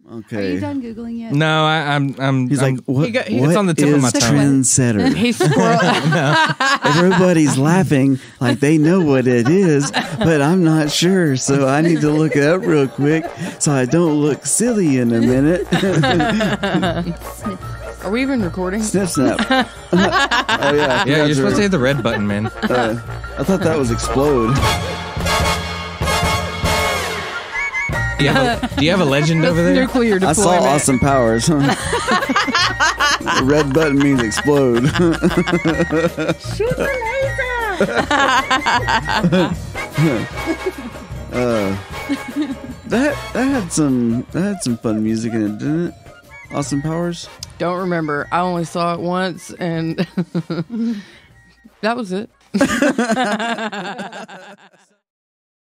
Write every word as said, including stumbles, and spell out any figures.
Okay. Are you done Googling yet? No, I, I'm. I'm. He's I'm, like, what, he got, he, what it's on the tip is of my tongue. Trendsetter? He's squirrel. Everybody's laughing like they know what it is, but I'm not sure. So I need to look it up real quick so I don't look silly in a minute. Are we even recording? Snip, snap. Oh, yeah. Yeah, you're supposed to hit the red button, man. Uh, I thought that was explode. Do you have a, do you have a legend over there? Nuclear I deployment. saw Awesome Powers. The red button means explode. Shoot the laser. uh, that that had some that had some fun music in it, didn't it? Awesome Powers. Don't remember. I only saw it once, and that was it.